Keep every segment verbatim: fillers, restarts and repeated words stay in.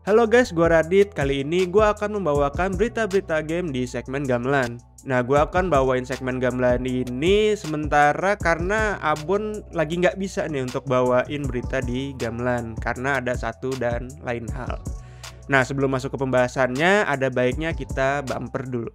Halo guys, gua Radit. Kali ini gua akan membawakan berita-berita game di segmen gamelan. Nah, gua akan bawain segmen gamelan ini sementara karena Abon lagi nggak bisa nih untuk bawain berita di gamelan karena ada satu dan lain hal. Nah, sebelum masuk ke pembahasannya, ada baiknya kita bumper dulu.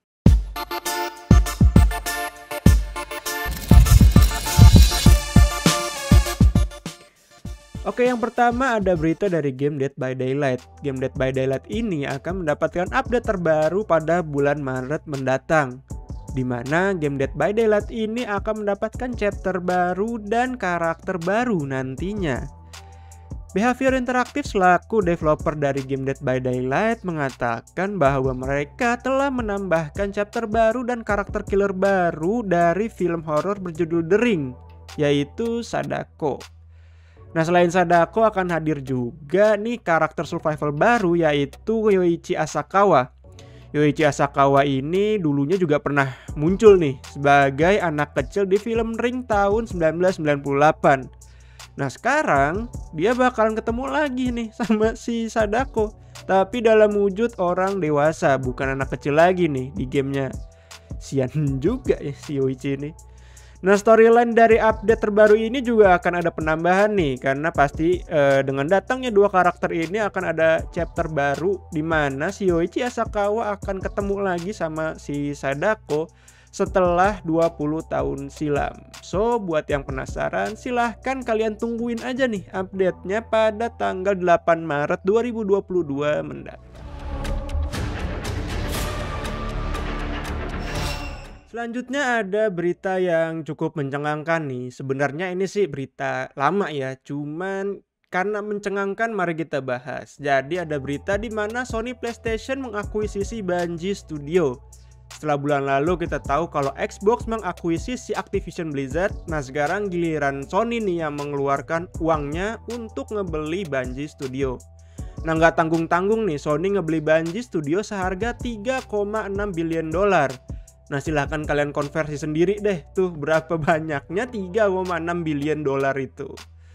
Oke, yang pertama ada berita dari game Dead by Daylight. Game Dead by Daylight ini akan mendapatkan update terbaru pada bulan Maret mendatang, di mana game Dead by Daylight ini akan mendapatkan chapter baru dan karakter baru nantinya. Behavior Interactive selaku developer dari game Dead by Daylight mengatakan bahwa mereka telah menambahkan chapter baru dan karakter killer baru dari film horor berjudul The Ring, yaitu Sadako. Nah, selain Sadako akan hadir juga nih karakter survival baru yaitu Yoichi Asakawa. Yoichi Asakawa ini dulunya juga pernah muncul nih sebagai anak kecil di film Ring tahun seribu sembilan ratus sembilan puluh delapan. Nah, sekarang dia bakalan ketemu lagi nih sama si Sadako, tapi dalam wujud orang dewasa, bukan anak kecil lagi nih di gamenya. Sian juga ya si Yoichi ini. Nah, storyline dari update terbaru ini juga akan ada penambahan nih, karena pasti eh, dengan datangnya dua karakter ini akan ada chapter baru di mana si Yoichi Asakawa akan ketemu lagi sama si Sadako setelah dua puluh tahun silam. So, buat yang penasaran, silahkan kalian tungguin aja nih update-nya pada tanggal delapan Maret dua ribu dua puluh dua mendatang. Selanjutnya ada berita yang cukup mencengangkan nih. Sebenarnya ini sih berita lama ya, cuman karena mencengangkan mari kita bahas. Jadi ada berita di mana Sony PlayStation mengakuisisi Bungie Studio. Setelah bulan lalu kita tahu kalau Xbox mengakuisisi Activision Blizzard. Nah, sekarang giliran Sony nih yang mengeluarkan uangnya untuk ngebeli Bungie Studio. Nah, nggak tanggung-tanggung nih, Sony ngebeli Bungie Studio seharga tiga koma enam billion dolar. Nah, silahkan kalian konversi sendiri deh tuh berapa banyaknya tiga koma enam billion dolar itu.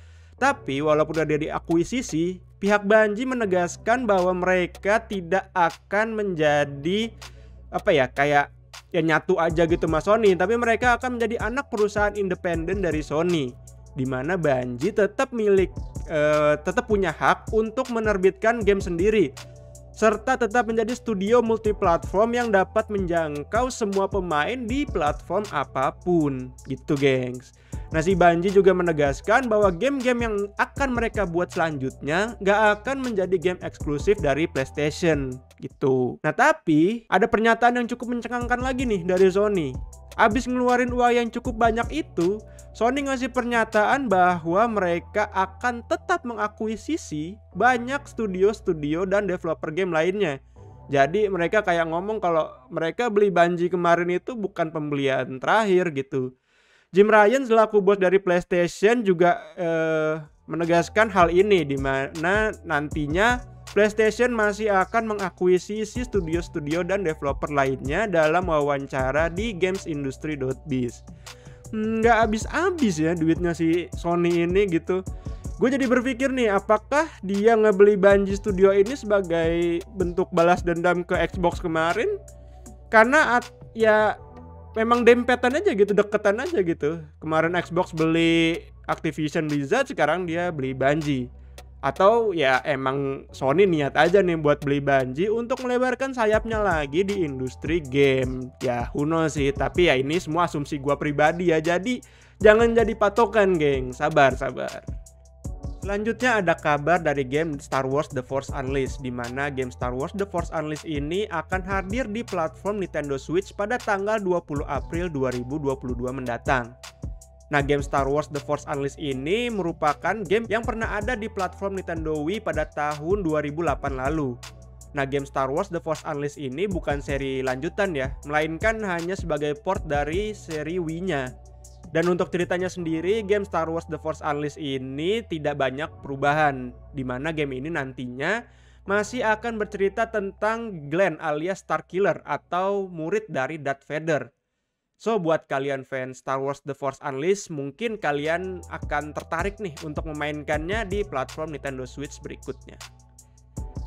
Tapi walaupun udah diakuisisi, pihak Bungie menegaskan bahwa mereka tidak akan menjadi apa ya kayak ya nyatu aja gitu sama Sony, tapi mereka akan menjadi anak perusahaan independen dari Sony, di mana Bungie tetap milik eh, tetap punya hak untuk menerbitkan game sendiri, serta tetap menjadi studio multiplatform yang dapat menjangkau semua pemain di platform apapun gitu, gengs. Nah, si Bungie juga menegaskan bahwa game-game yang akan mereka buat selanjutnya nggak akan menjadi game eksklusif dari PlayStation gitu. Nah, tapi ada pernyataan yang cukup mencengangkan lagi nih dari Sony. Abis ngeluarin uang yang cukup banyak itu, Sony ngasih pernyataan bahwa mereka akan tetap mengakuisisi banyak studio-studio dan developer game lainnya. Jadi mereka kayak ngomong kalau mereka beli Bungie kemarin itu bukan pembelian terakhir gitu. Jim Ryan selaku bos dari PlayStation juga eh, menegaskan hal ini, di mana nantinya PlayStation masih akan mengakuisisi studio-studio dan developer lainnya dalam wawancara di gamesindustry dot biz. Nggak habis-habis ya duitnya si Sony ini gitu. Gue jadi berpikir nih, apakah dia ngebeli Bungie Studio ini sebagai bentuk balas dendam ke Xbox kemarin? Karena at, ya memang dempetan aja gitu, deketan aja gitu. Kemarin Xbox beli Activision Blizzard, sekarang dia beli Bungie. Atau ya emang Sony niat aja nih buat beli Bungie untuk melebarkan sayapnya lagi di industri game. Ya who knows sih, tapi ya ini semua asumsi gua pribadi ya. Jadi jangan jadi patokan, geng. Sabar, sabar. Selanjutnya ada kabar dari game Star Wars The Force Unleashed, di mana game Star Wars The Force Unleashed ini akan hadir di platform Nintendo Switch pada tanggal dua puluh April dua ribu dua puluh dua mendatang. Nah, game Star Wars The Force Unleashed ini merupakan game yang pernah ada di platform Nintendo Wii pada tahun dua ribu delapan lalu. Nah, game Star Wars The Force Unleashed ini bukan seri lanjutan ya, melainkan hanya sebagai port dari seri Wii-nya. Dan untuk ceritanya sendiri, game Star Wars The Force Unleashed ini tidak banyak perubahan, di mana game ini nantinya masih akan bercerita tentang Glenn alias Starkiller atau murid dari Darth Vader. So, buat kalian fans Star Wars The Force Unleashed, mungkin kalian akan tertarik nih untuk memainkannya di platform Nintendo Switch berikutnya.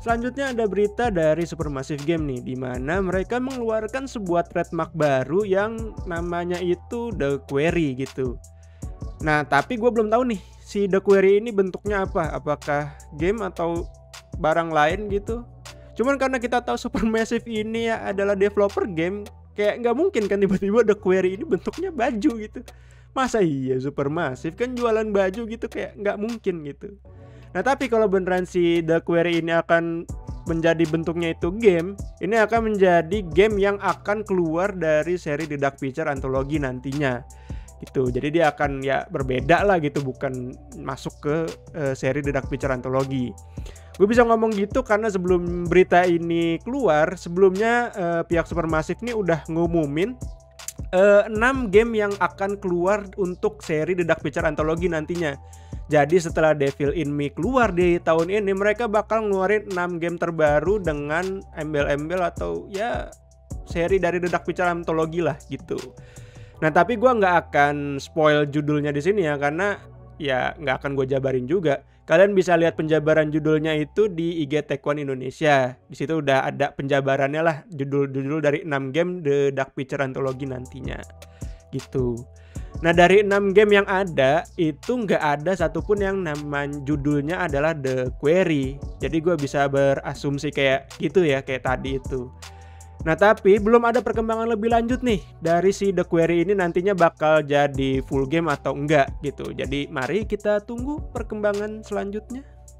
Selanjutnya ada berita dari Supermassive Game nih, di mana mereka mengeluarkan sebuah trademark baru yang namanya itu The Quarry gitu. Nah, tapi gue belum tahu nih si The Quarry ini bentuknya apa, apakah game atau barang lain gitu. Cuman karena kita tahu Supermassive ini ya adalah developer game, kayak nggak mungkin kan tiba-tiba The Quarry ini bentuknya baju gitu. Masa iya Supermassive kan jualan baju gitu, kayak nggak mungkin gitu. Nah tapi kalau beneran si The Quarry ini akan menjadi bentuknya itu game, ini akan menjadi game yang akan keluar dari seri The Dark Pictures Anthology nantinya gitu. Jadi dia akan ya berbeda lah gitu, bukan masuk ke uh, seri The Dark Pictures Anthology. Gue bisa ngomong gitu karena sebelum berita ini keluar, sebelumnya uh, pihak Supermassive ini udah ngumumin uh, enam game yang akan keluar untuk seri The Dark Pictures Anthology nantinya. Jadi setelah Devil in Me keluar di tahun ini, mereka bakal ngeluarin enam game terbaru dengan embel-embel atau ya seri dari The Dark Pictures Anthology lah gitu. Nah tapi gue nggak akan spoil judulnya di sini ya, karena ya nggak akan gue jabarin juga. Kalian bisa lihat penjabaran judulnya itu di I G Take One Indonesia. Di situ udah ada penjabarannya lah, judul-judul dari enam game The Dark Pictures Anthology nantinya gitu. Nah dari enam game yang ada itu nggak ada satupun yang nama judulnya adalah The Quarry. Jadi gue bisa berasumsi kayak gitu ya, kayak tadi itu. Nah tapi belum ada perkembangan lebih lanjut nih dari si The Quarry ini nantinya bakal jadi full game atau enggak gitu. Jadi mari kita tunggu perkembangan selanjutnya.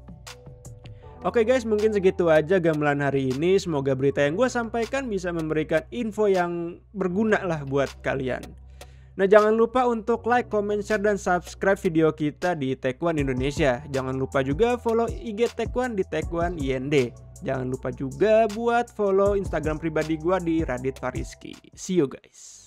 Oke guys, mungkin segitu aja gamelan hari ini. Semoga berita yang gue sampaikan bisa memberikan info yang berguna lah buat kalian. Nah jangan lupa untuk like, comment, share, dan subscribe video kita di Take One Indonesia. Jangan lupa juga follow I G Take One di Take One I N D. Jangan lupa juga buat follow Instagram pribadi gua di Radit Fariski. See you guys.